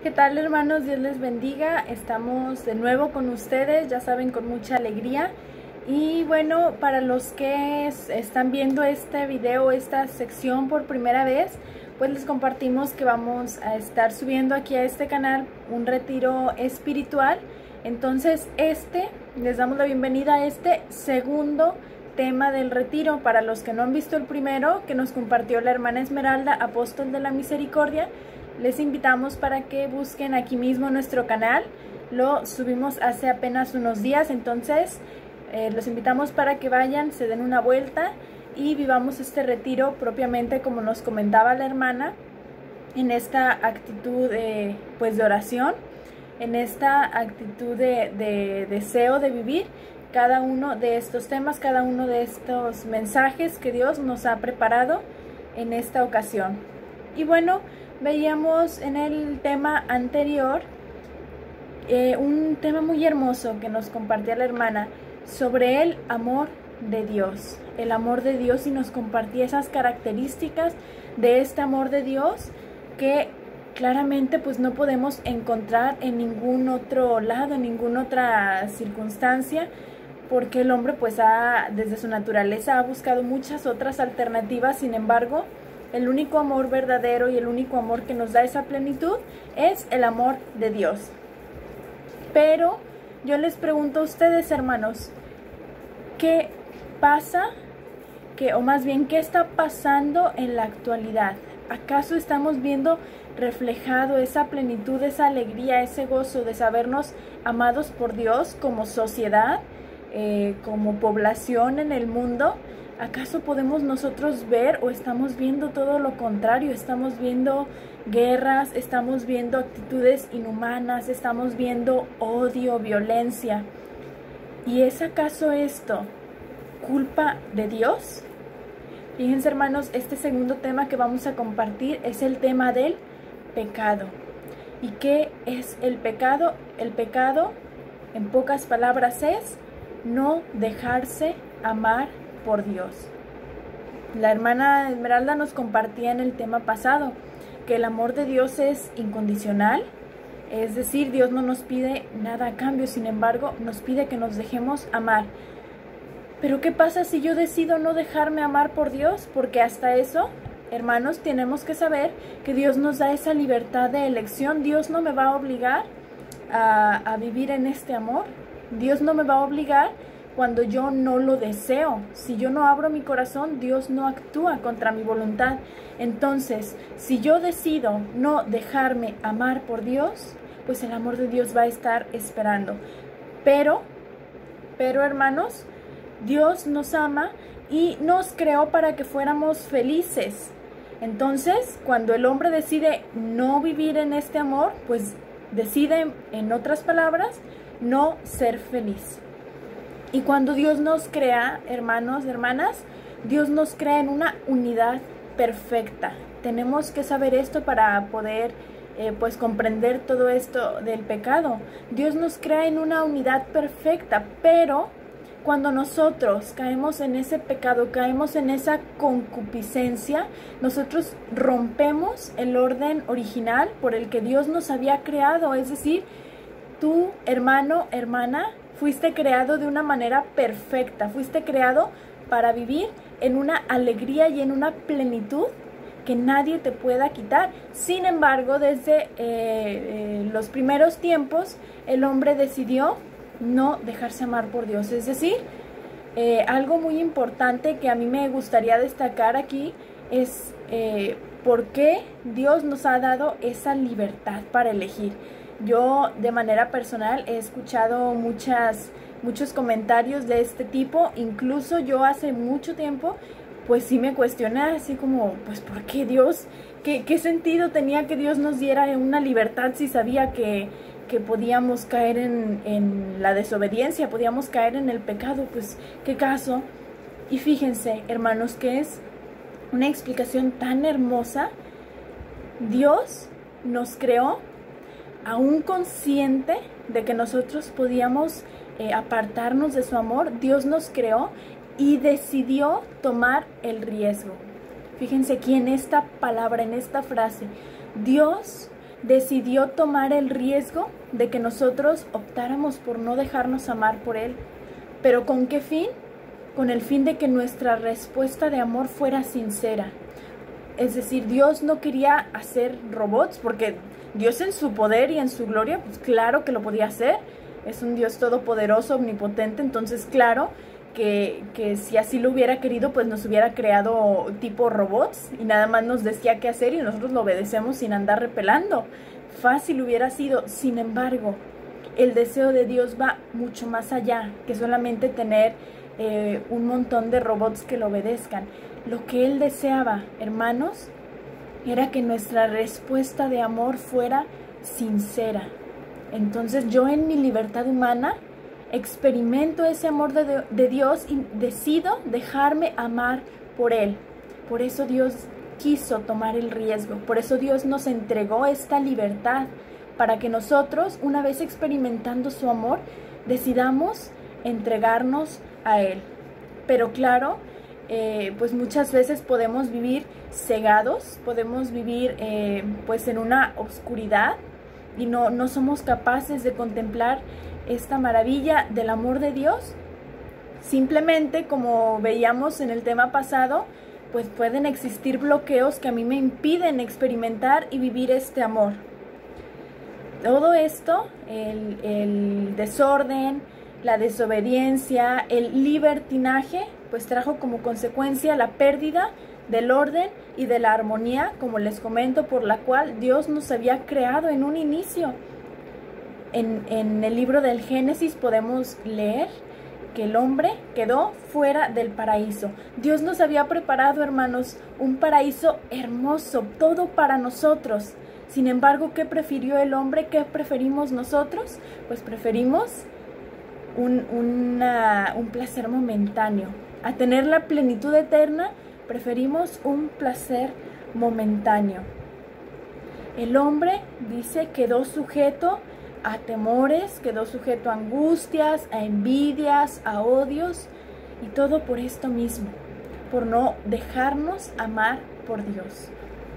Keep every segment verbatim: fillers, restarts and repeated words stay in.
¿Qué tal, hermanos? Dios les bendiga. Estamos de nuevo con ustedes, ya saben, con mucha alegría. Y bueno, para los que están viendo este video, esta sección por primera vez, pues les compartimos que vamos a estar subiendo aquí a este canal un retiro espiritual. Entonces este, les damos la bienvenida a este segundo tema del retiro. Para los que no han visto el primero, que nos compartió la hermana Esmeralda, Apóstol de la Misericordia, les invitamos para que busquen aquí mismo nuestro canal. Lo subimos hace apenas unos días, entonces eh, los invitamos para que vayan, se den una vuelta y vivamos este retiro propiamente como nos comentaba la hermana, en esta actitud eh, pues de oración, en esta actitud de, de deseo de vivir cada uno de estos temas, cada uno de estos mensajes que Dios nos ha preparado en esta ocasión. Y bueno, veíamos en el tema anterior eh, un tema muy hermoso que nos compartía la hermana sobre el amor de Dios, el amor de Dios, y nos compartía esas características de este amor de Dios que claramente pues no podemos encontrar en ningún otro lado, en ninguna otra circunstancia, porque el hombre pues ha, desde su naturaleza ha buscado muchas otras alternativas. Sin embargo, el único amor verdadero y el único amor que nos da esa plenitud es el amor de Dios. Pero yo les pregunto a ustedes, hermanos, ¿qué pasa? Que, o más bien, ¿qué está pasando en la actualidad? ¿Acaso estamos viendo reflejado esa plenitud, esa alegría, ese gozo de sabernos amados por Dios como sociedad, eh, como población en el mundo? ¿Acaso podemos nosotros ver o estamos viendo todo lo contrario? Estamos viendo guerras, estamos viendo actitudes inhumanas, estamos viendo odio, violencia. ¿Y es acaso esto culpa de Dios? Fíjense, hermanos, este segundo tema que vamos a compartir es el tema del pecado. ¿Y qué es el pecado? El pecado, en pocas palabras, es no dejarse amar por Dios. La hermana Esmeralda nos compartía en el tema pasado que el amor de Dios es incondicional, es decir, Dios no nos pide nada a cambio, sin embargo, nos pide que nos dejemos amar. Pero ¿qué pasa si yo decido no dejarme amar por Dios? Porque hasta eso, hermanos, tenemos que saber que Dios nos da esa libertad de elección. Dios no me va a obligar a, a vivir en este amor. Dios no me va a obligar cuando yo no lo deseo. Si yo no abro mi corazón, Dios no actúa contra mi voluntad. Entonces, si yo decido no dejarme amar por Dios, pues el amor de Dios va a estar esperando. Pero, pero hermanos, Dios nos ama y nos creó para que fuéramos felices. Entonces, cuando el hombre decide no vivir en este amor, pues decide, en otras palabras, no ser feliz. Y cuando Dios nos crea, hermanos, hermanas, Dios nos crea en una unidad perfecta. Tenemos que saber esto para poder eh, pues comprender todo esto del pecado. Dios nos crea en una unidad perfecta, pero cuando nosotros caemos en ese pecado, caemos en esa concupiscencia, nosotros rompemos el orden original por el que Dios nos había creado. Es decir, tú, hermano, hermana, fuiste creado de una manera perfecta, fuiste creado para vivir en una alegría y en una plenitud que nadie te pueda quitar. Sin embargo, desde eh, eh, los primeros tiempos, el hombre decidió no dejarse amar por Dios. Es decir, eh, algo muy importante que a mí me gustaría destacar aquí es eh, por qué Dios nos ha dado esa libertad para elegir. Yo de manera personal he escuchado muchas, muchos comentarios de este tipo. Incluso yo hace mucho tiempo pues sí me cuestioné así como, pues ¿por qué Dios? ¿Qué, qué sentido tenía que Dios nos diera una libertad si sabía que, que podíamos caer en, en la desobediencia, podíamos caer en el pecado? Pues ¿qué caso? Y fíjense, hermanos, que es una explicación tan hermosa. Dios nos creó aún consciente de que nosotros podíamos eh, apartarnos de su amor. Dios nos creó y decidió tomar el riesgo. Fíjense aquí en esta palabra, en esta frase, Dios decidió tomar el riesgo de que nosotros optáramos por no dejarnos amar por Él. ¿Pero con qué fin? Con el fin de que nuestra respuesta de amor fuera sincera. Es decir, Dios no quería hacer robots, porque Dios en su poder y en su gloria, pues claro que lo podía hacer. Es un Dios todopoderoso, omnipotente, entonces claro que, que si así lo hubiera querido, pues nos hubiera creado tipo robots y nada más nos decía qué hacer y nosotros lo obedecemos sin andar repelando. Fácil hubiera sido. Sin embargo, el deseo de Dios va mucho más allá que solamente tener eh, un montón de robots que lo obedezcan. Lo que Él deseaba, hermanos, era que nuestra respuesta de amor fuera sincera. Entonces yo en mi libertad humana experimento ese amor de, de Dios y decido dejarme amar por Él. Por eso Dios quiso tomar el riesgo, por eso Dios nos entregó esta libertad, para que nosotros, una vez experimentando su amor, decidamos entregarnos a Él. Pero claro, eh, pues muchas veces podemos vivir cegados, podemos vivir eh, pues en una oscuridad y no, no somos capaces de contemplar esta maravilla del amor de Dios. Simplemente, como veíamos en el tema pasado, pues pueden existir bloqueos que a mí me impiden experimentar y vivir este amor. Todo esto, el, el desorden, la desobediencia, el libertinaje, pues trajo como consecuencia la pérdida del orden y de la armonía, como les comento, por la cual Dios nos había creado en un inicio. En, en el libro del Génesis podemos leer que el hombre quedó fuera del paraíso. Dios nos había preparado, hermanos, un paraíso hermoso, todo para nosotros. Sin embargo, ¿qué prefirió el hombre? ¿Qué preferimos nosotros? Pues preferimos un, una, un placer momentáneo. A tener la plenitud eterna, preferimos un placer momentáneo. El hombre, dice, quedó sujeto a temores, quedó sujeto a angustias, a envidias, a odios, y todo por esto mismo, por no dejarnos amar por Dios.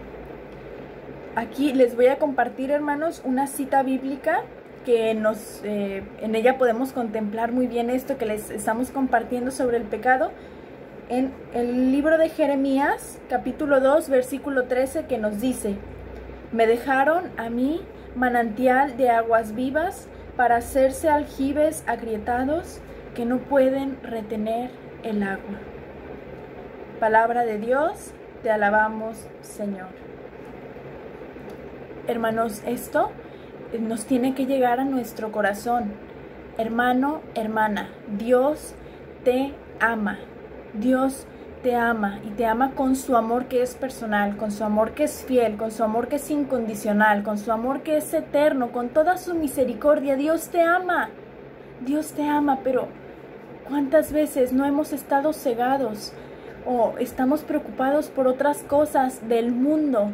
Aquí les voy a compartir, hermanos, una cita bíblica que nos, eh, en ella podemos contemplar muy bien esto que les estamos compartiendo sobre el pecado. En el libro de Jeremías, capítulo dos, versículo trece, que nos dice: me dejaron a mí manantial de aguas vivas para hacerse aljibes agrietados que no pueden retener el agua. Palabra de Dios, te alabamos, Señor. Hermanos, esto nos tiene que llegar a nuestro corazón. Hermano, hermana, Dios te ama. Dios te ama y te ama con su amor que es personal, con su amor que es fiel, con su amor que es incondicional, con su amor que es eterno, con toda su misericordia. Dios te ama, Dios te ama, pero ¿cuántas veces no hemos estado cegados o estamos preocupados por otras cosas del mundo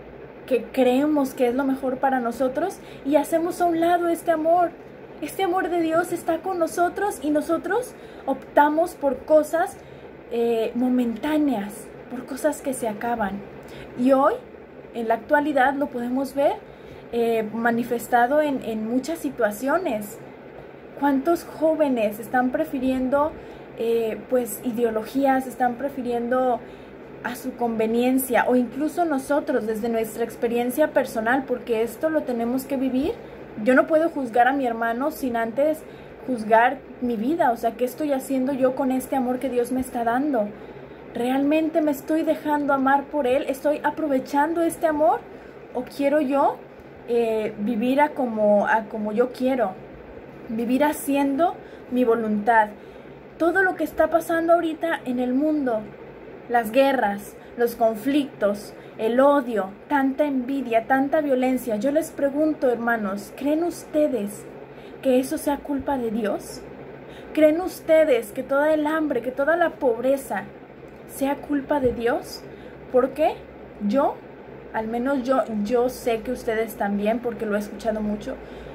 que creemos que es lo mejor para nosotros y hacemos a un lado este amor? Este amor de Dios está con nosotros y nosotros optamos por cosas Eh, momentáneas, por cosas que se acaban. Y hoy, en la actualidad, lo podemos ver eh, manifestado en, en muchas situaciones. ¿Cuántos jóvenes están prefiriendo eh, pues ideologías, están prefiriendo a su conveniencia, o incluso nosotros desde nuestra experiencia personal, porque esto lo tenemos que vivir? Yo no puedo juzgar a mi hermano sin antes juzgar mi vida. O sea, ¿qué estoy haciendo yo con este amor que Dios me está dando? ¿Realmente me estoy dejando amar por Él? ¿Estoy aprovechando este amor? ¿O quiero yo eh, vivir a como, a como yo quiero? Vivir haciendo mi voluntad. Todo lo que está pasando ahorita en el mundo, las guerras, los conflictos, el odio, tanta envidia, tanta violencia. Yo les pregunto, hermanos, ¿creen ustedes que eso sea culpa de Dios? ¿Creen ustedes que toda el hambre, que toda la pobreza sea culpa de Dios? Porque yo, al menos yo, yo sé que ustedes también, porque lo he escuchado mucho,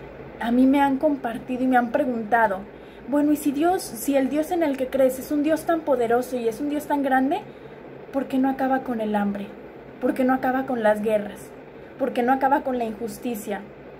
a mí me han compartido y me han preguntado, bueno, y si Dios, si el Dios en el que crees es un Dios tan poderoso y es un Dios tan grande, ¿por qué no acaba con el hambre? ¿Por qué no acaba con las guerras? porque no acaba con la injusticia.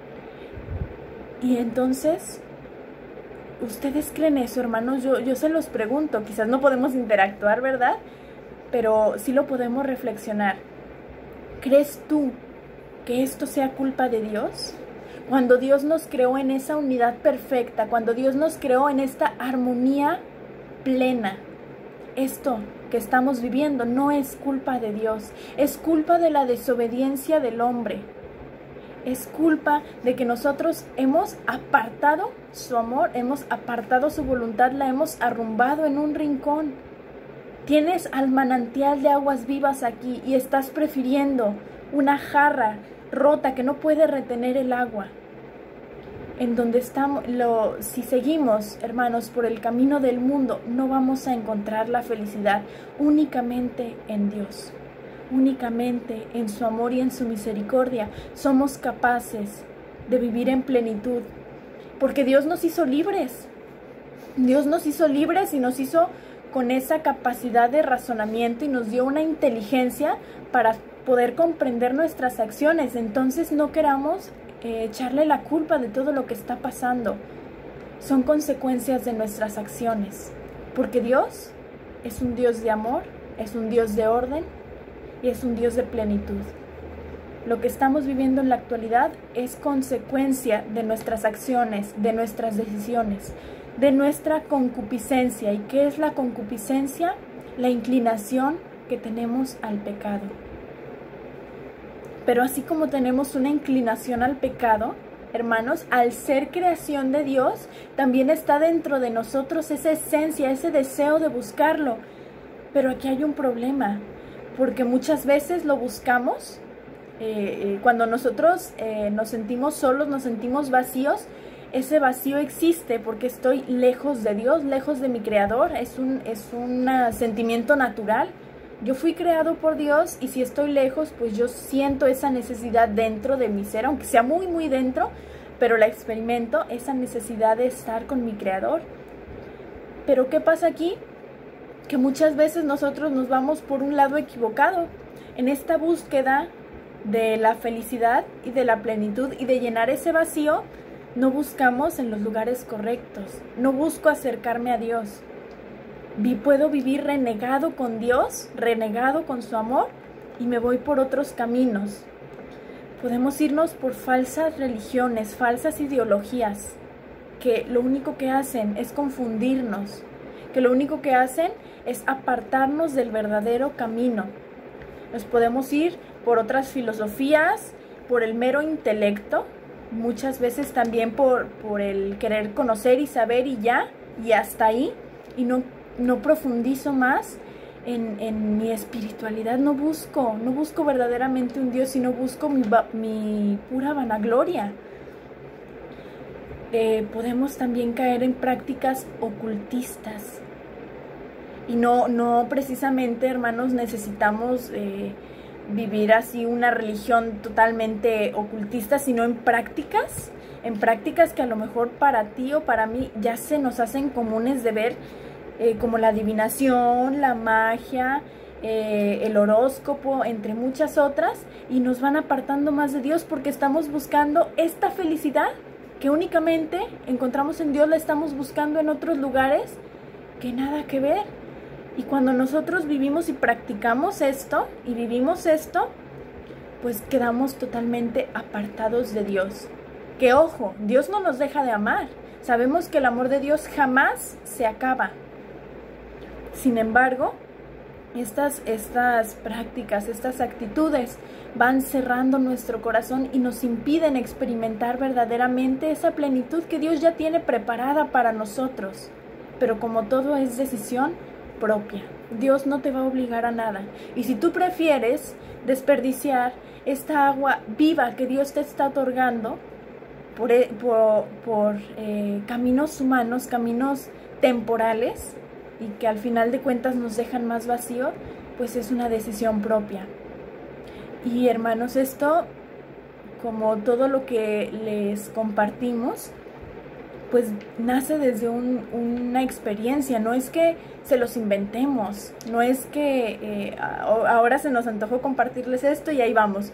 Y entonces, ¿ustedes creen eso, hermanos? Yo, yo se los pregunto, quizás no podemos interactuar, ¿verdad? Pero sí lo podemos reflexionar. ¿Crees tú que esto sea culpa de Dios? Cuando Dios nos creó en esa unidad perfecta, cuando Dios nos creó en esta armonía plena, esto que estamos viviendo no es culpa de Dios, es culpa de la desobediencia del hombre. Es culpa de que nosotros hemos apartado su amor, hemos apartado su voluntad, la hemos arrumbado en un rincón. Tienes al manantial de aguas vivas aquí y estás prefiriendo una jarra rota que no puede retener el agua. En donde estamos, lo, si seguimos, hermanos, por el camino del mundo, no vamos a encontrar la felicidad únicamente en Dios. Únicamente en su amor y en su misericordia somos capaces de vivir en plenitud, porque Dios nos hizo libres. Dios nos hizo libres y nos hizo con esa capacidad de razonamiento y nos dio una inteligencia para poder comprender nuestras acciones. Entonces no queramos eh, echarle la culpa de todo lo que está pasando. Son consecuencias de nuestras acciones, porque Dios es un Dios de amor, es un Dios de orden y es un Dios de plenitud. Lo que estamos viviendo en la actualidad es consecuencia de nuestras acciones, de nuestras decisiones, de nuestra concupiscencia. ¿Y qué es la concupiscencia? La inclinación que tenemos al pecado. Pero así como tenemos una inclinación al pecado, hermanos, al ser creación de Dios, también está dentro de nosotros esa esencia, ese deseo de buscarlo. Pero aquí hay un problema, porque muchas veces lo buscamos, eh, eh, cuando nosotros eh, nos sentimos solos, nos sentimos vacíos. Ese vacío existe porque estoy lejos de Dios, lejos de mi Creador. Es un, es un sentimiento natural. Yo fui creado por Dios y si estoy lejos, pues yo siento esa necesidad dentro de mi ser, aunque sea muy, muy dentro, pero la experimento, esa necesidad de estar con mi Creador. Pero ¿qué pasa aquí? Que muchas veces nosotros nos vamos por un lado equivocado. En esta búsqueda de la felicidad y de la plenitud y de llenar ese vacío, no buscamos en los lugares correctos. No busco acercarme a Dios. Vi, puedo vivir renegado con Dios, renegado con su amor, y me voy por otros caminos. Podemos irnos por falsas religiones, falsas ideologías, que lo único que hacen es confundirnos, que lo único que hacen es apartarnos del verdadero camino. Nos podemos ir por otras filosofías, por el mero intelecto, muchas veces también por, por el querer conocer y saber y ya, y hasta ahí, y no, no profundizo más en, en mi espiritualidad, no busco, no busco verdaderamente un Dios, sino busco mi, mi pura vanagloria. Eh, podemos también caer en prácticas ocultistas, y no, no precisamente, hermanos, necesitamos eh, vivir así una religión totalmente ocultista, sino en prácticas, en prácticas que a lo mejor para ti o para mí ya se nos hacen comunes de ver, eh, como la adivinación, la magia, eh, el horóscopo, entre muchas otras, y nos van apartando más de Dios porque estamos buscando esta felicidad que únicamente encontramos en Dios, la estamos buscando en otros lugares que nada que ver. Y cuando nosotros vivimos y practicamos esto, y vivimos esto, pues quedamos totalmente apartados de Dios. Que ojo, Dios no nos deja de amar. Sabemos que el amor de Dios jamás se acaba. Sin embargo, estas, estas prácticas, estas actitudes van cerrando nuestro corazón y nos impiden experimentar verdaderamente esa plenitud que Dios ya tiene preparada para nosotros. Pero como todo es decisión propia, Dios no te va a obligar a nada. Y si tú prefieres desperdiciar esta agua viva que Dios te está otorgando por, por, por eh, caminos humanos, caminos temporales, y que al final de cuentas nos dejan más vacío, pues es una decisión propia. Y hermanos, esto, como todo lo que les compartimos, pues nace desde un, una experiencia. No es que se los inventemos, no es que eh, ahora se nos antojó compartirles esto y ahí vamos.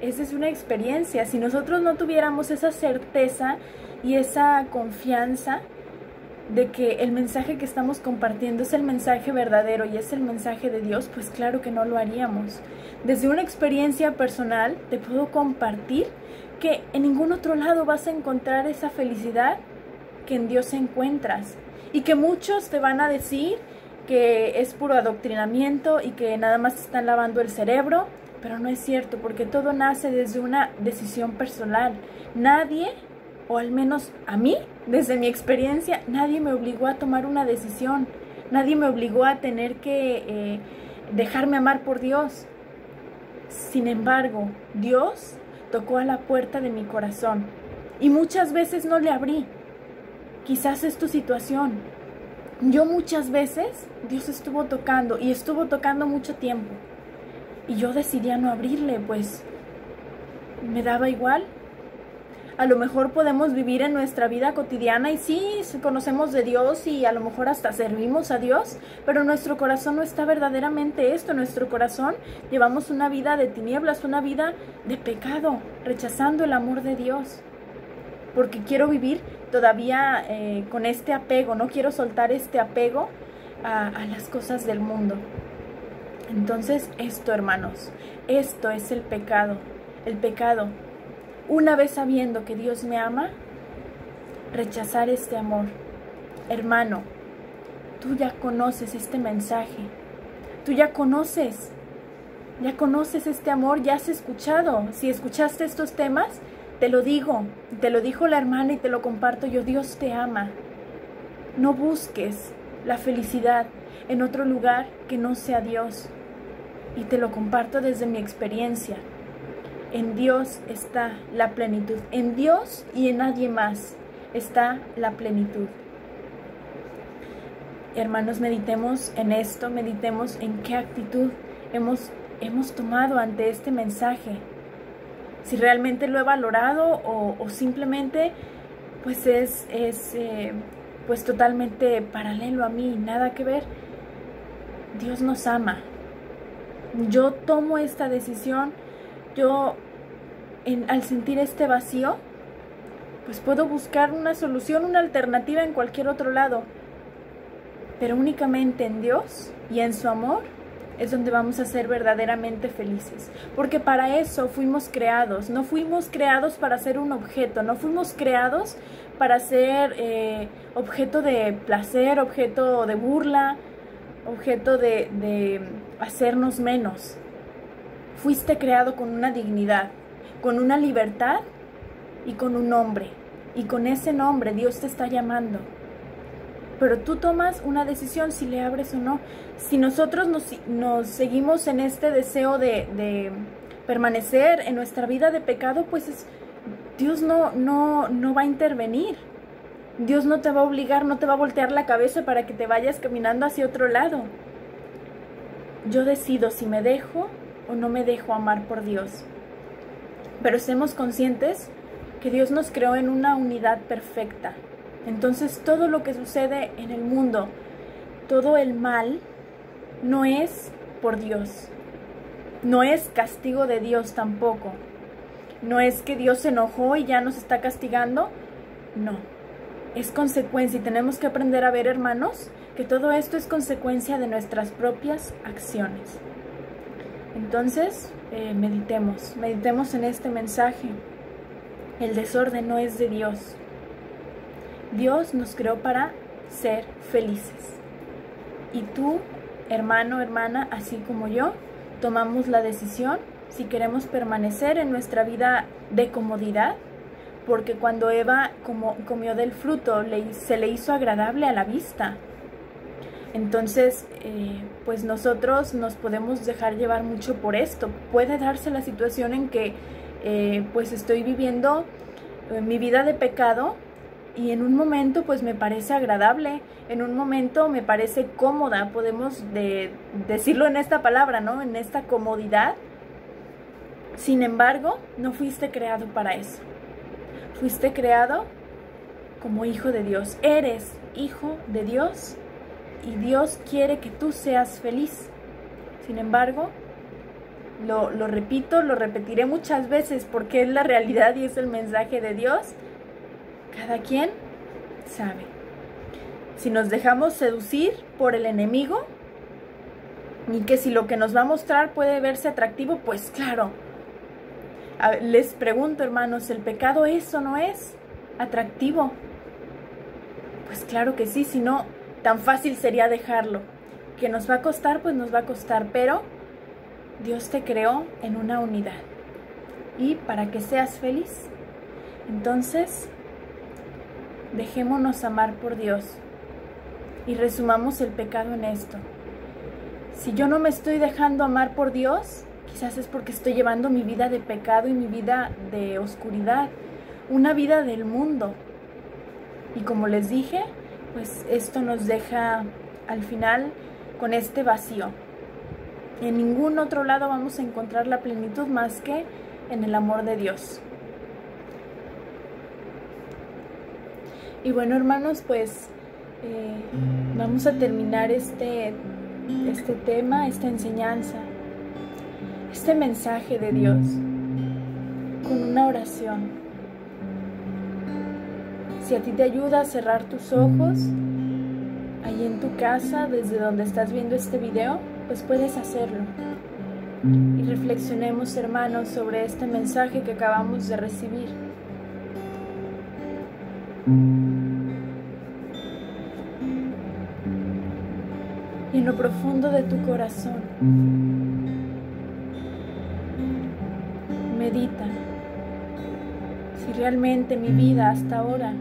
esa es una experiencia. Si nosotros no tuviéramos esa certeza y esa confianza de que el mensaje que estamos compartiendo es el mensaje verdadero y es el mensaje de Dios, pues claro que no lo haríamos. Desde una experiencia personal te puedo compartir que en ningún otro lado vas a encontrar esa felicidad que en Dios encuentras, y que muchos te van a decir que es puro adoctrinamiento y que nada más te están lavando el cerebro, pero no es cierto, porque todo nace desde una decisión personal. Nadie, o al menos a mí, desde mi experiencia, nadie me obligó a tomar una decisión, nadie me obligó a tener que eh, dejarme amar por Dios. Sin embargo, Dios tocó a la puerta de mi corazón y muchas veces no le abrí. Quizás es tu situación. Yo muchas veces, Dios estuvo tocando y estuvo tocando mucho tiempo. Y yo decidí a no abrirle, pues me daba igual. A lo mejor podemos vivir en nuestra vida cotidiana y sí, conocemos de Dios y a lo mejor hasta servimos a Dios, pero nuestro corazón no está verdaderamente esto. Nuestro corazón llevamos una vida de tinieblas, una vida de pecado, rechazando el amor de Dios. Porque quiero vivir todavía eh, con este apego, no quiero soltar este apego a, a las cosas del mundo. Entonces esto, hermanos, esto es el pecado, el pecado. Una vez sabiendo que Dios me ama, rechazar este amor. Hermano, tú ya conoces este mensaje, tú ya conoces, ya conoces este amor, ya has escuchado. Si escuchaste estos temas, te lo digo, te lo dijo la hermana y te lo comparto yo, Dios te ama. No busques la felicidad en otro lugar que no sea Dios. Y te lo comparto desde mi experiencia. En Dios está la plenitud. En Dios y en nadie más está la plenitud. Hermanos, meditemos en esto, meditemos en qué actitud hemos, hemos tomado ante este mensaje. Si realmente lo he valorado o, o simplemente pues es, es eh, pues totalmente paralelo a mí, nada que ver. Dios nos ama. Yo tomo esta decisión, yo en, al sentir este vacío, pues puedo buscar una solución, una alternativa en cualquier otro lado, pero únicamente en Dios y en su amor es donde vamos a ser verdaderamente felices, porque para eso fuimos creados. No fuimos creados para ser un objeto, no fuimos creados para ser eh, objeto de placer, objeto de burla, objeto de, de hacernos menos. Fuiste creado con una dignidad, con una libertad y con un nombre, y con ese nombre Dios te está llamando. Pero tú tomas una decisión si le abres o no. Si nosotros nos, nos seguimos en este deseo de, de permanecer en nuestra vida de pecado, pues es, Dios no, no, no va a intervenir. Dios no te va a obligar, no te va a voltear la cabeza para que te vayas caminando hacia otro lado. Yo decido si me dejo o no me dejo amar por Dios. Pero estemos conscientes que Dios nos creó en una unidad perfecta. Entonces todo lo que sucede en el mundo, todo el mal, no es por Dios. No es castigo de Dios tampoco. No es que Dios se enojó y ya nos está castigando. No. Es consecuencia, y tenemos que aprender a ver, hermanos, que todo esto es consecuencia de nuestras propias acciones. Entonces, eh, meditemos, meditemos en este mensaje. El desorden no es de Dios. Dios nos creó para ser felices. Y tú, hermano, hermana, así como yo, tomamos la decisión si queremos permanecer en nuestra vida de comodidad, porque cuando Eva como, comió del fruto, le, se le hizo agradable a la vista. Entonces, eh, pues nosotros nos podemos dejar llevar mucho por esto. Puede darse la situación en que eh, pues estoy viviendo eh, mi vida de pecado, y en un momento pues me parece agradable, en un momento me parece cómoda, podemos de, decirlo en esta palabra, ¿no? En esta comodidad. Sin embargo, no fuiste creado para eso. Fuiste creado como hijo de Dios. Eres hijo de Dios y Dios quiere que tú seas feliz. Sin embargo, Lo, lo repito, lo repetiré muchas veces porque es la realidad y es el mensaje de Dios. Cada quien sabe. Si nos dejamos seducir por el enemigo y que si lo que nos va a mostrar puede verse atractivo, pues claro. A ver, les pregunto, hermanos, ¿el pecado es o no es atractivo? Pues claro que sí, si no, tan fácil sería dejarlo. Que nos va a costar, pues nos va a costar, pero Dios te creó en una unidad y para que seas feliz. Entonces, dejémonos amar por Dios y resumamos el pecado en esto. Si yo no me estoy dejando amar por Dios, quizás es porque estoy llevando mi vida de pecado y mi vida de oscuridad, una vida del mundo. Y como les dije, pues esto nos deja al final con este vacío. En ningún otro lado vamos a encontrar la plenitud más que en el amor de Dios. Y bueno, hermanos, pues eh, vamos a terminar este, este tema, esta enseñanza, este mensaje de Dios con una oración. Si a ti te ayuda a cerrar tus ojos, ahí en tu casa, desde donde estás viendo este video, pues puedes hacerlo. Y reflexionemos, hermanos, sobre este mensaje que acabamos de recibir. Y en lo profundo de tu corazón, medita si realmente mi vida hasta ahora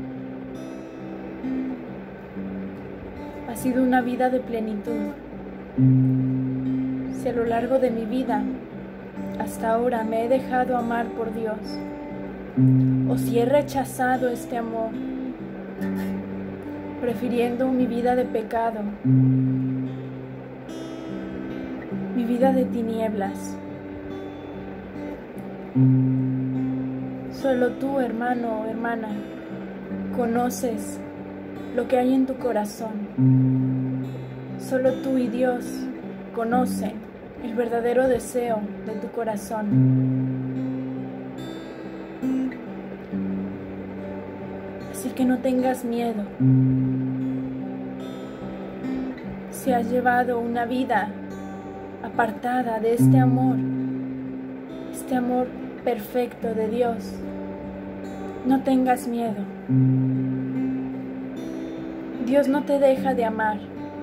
ha sido una vida de plenitud. Si a lo largo de mi vida hasta ahora me he dejado amar por Dios, o si he rechazado este amor, prefiriendo mi vida de pecado, mi vida de tinieblas. Solo tú, hermano o hermana, conoces lo que hay en tu corazón. Solo tú y Dios conocen el verdadero deseo de tu corazón. Así que no tengas miedo. Si has llevado una vida apartada de este amor, este amor perfecto de Dios, no tengas miedo. Dios no te deja de amar.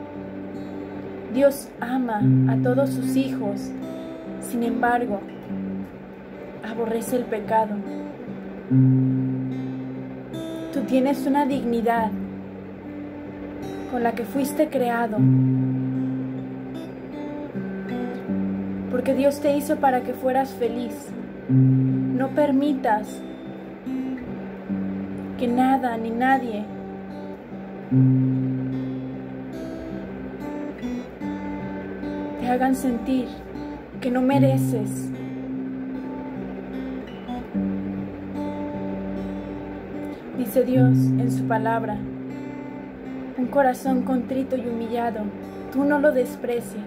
Dios ama a todos sus hijos, sin embargo, aborrece el pecado. Tú tienes una dignidad con la que fuiste creado, porque Dios te hizo para que fueras feliz. No permitas que nada ni nadie te hagan sentir que no mereces. Dice Dios en su palabra, un corazón contrito y humillado, tú no lo desprecias.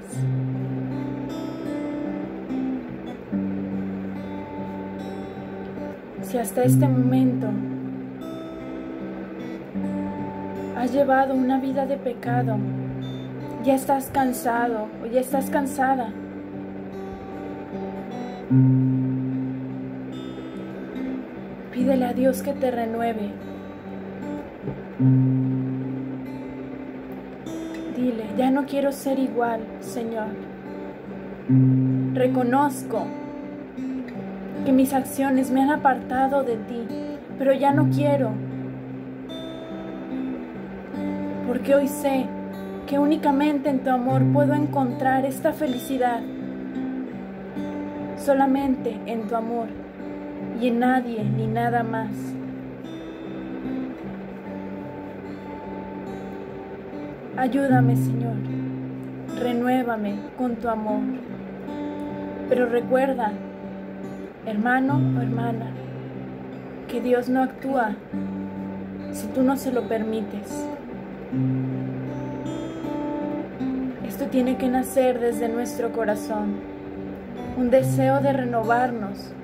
Si hasta este momento has llevado una vida de pecado, ya estás cansado o ya estás cansada, pídele a Dios que te renueve. Dile, ya no quiero ser igual, Señor. Reconozco que mis acciones me han apartado de ti, pero ya no quiero, porque hoy sé que únicamente en tu amor puedo encontrar esta felicidad, solamente en tu amor y en nadie ni nada más. Ayúdame, Señor, renuévame con tu amor, pero recuerda, hermano o hermana, que Dios no actúa si tú no se lo permites. Esto tiene que nacer desde nuestro corazón. un deseo de renovarnos,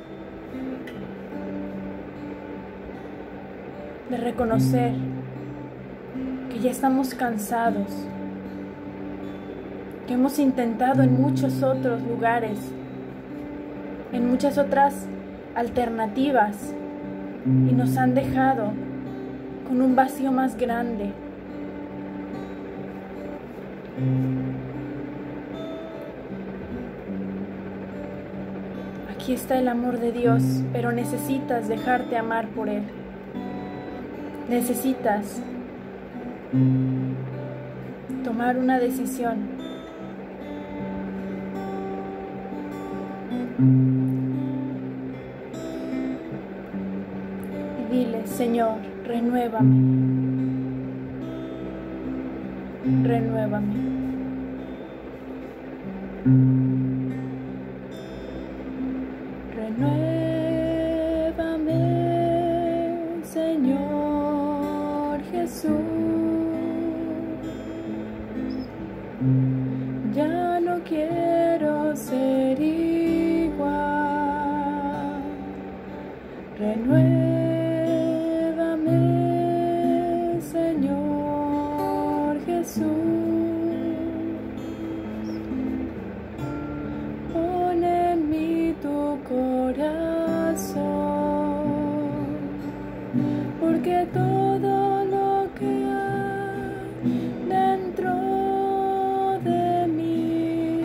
de reconocer que ya estamos cansados, que hemos intentado en muchos otros lugares, en muchas otras alternativas, y nos han dejado con un vacío más grande. Aquí está el amor de Dios, pero necesitas dejarte amar por Él. Necesitas tomar una decisión. Y dile: Señor, renuévame, renuévame. Renuévame, Señor Jesús. Ya no quiero ser igual. Renuévame, Señor Jesús. Pon en mí tu corazón, porque todo lo que hay dentro de mí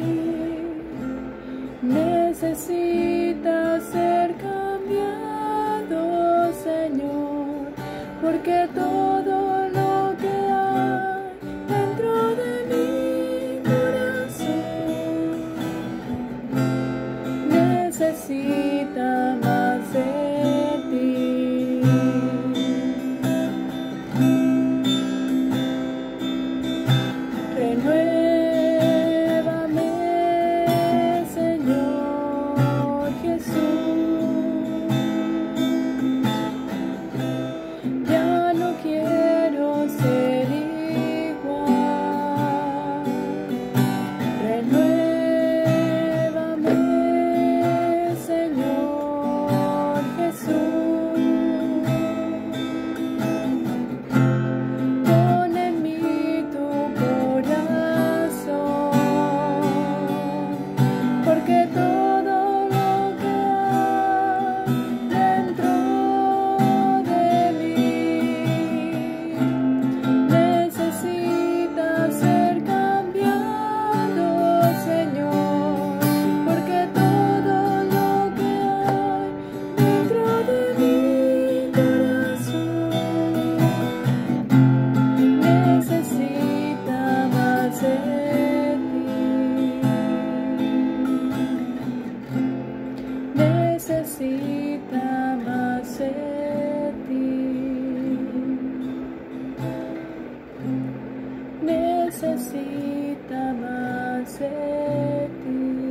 necesita ser cambiado, Señor, porque todo lo que hay dentro de mi corazón necesita más de ti. Renuévame, Señor Jesús. Ya no quiero ser igual. Renuévame, Señor Jesús. Pon en mí tu corazón, porque todo lo que hay dentro de mí necesita ser cambiado, Señor, porque todo lo que hay dentro de mi corazón necesita más de ti. Necesita más de ti. Necesita más de ti.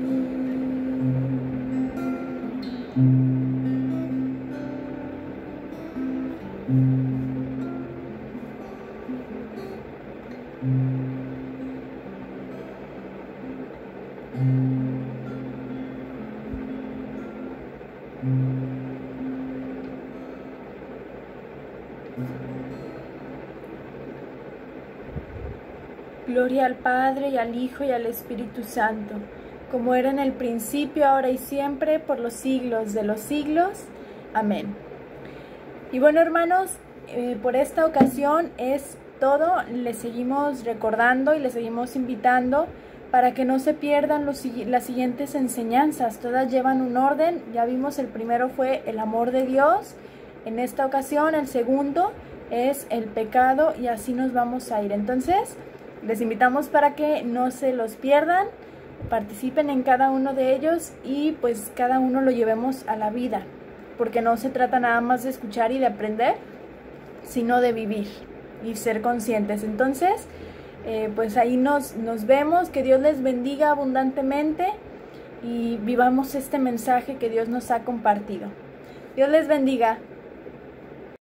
Gloria al Padre, y al Hijo, y al Espíritu Santo, como era en el principio, ahora y siempre, por los siglos de los siglos. Amén. Y bueno, hermanos, eh, por esta ocasión es todo. Les seguimos recordando y les seguimos invitando para que no se pierdan los, las siguientes enseñanzas. Todas llevan un orden. Ya vimos, el primero fue el amor de Dios. En esta ocasión el segundo es el pecado, y así nos vamos a ir. Entonces les invitamos para que no se los pierdan, participen en cada uno de ellos y pues cada uno lo llevemos a la vida, porque no se trata nada más de escuchar y de aprender, sino de vivir y ser conscientes. Entonces, eh, pues ahí nos, nos vemos. Que Dios les bendiga abundantemente y vivamos este mensaje que Dios nos ha compartido. Dios les bendiga.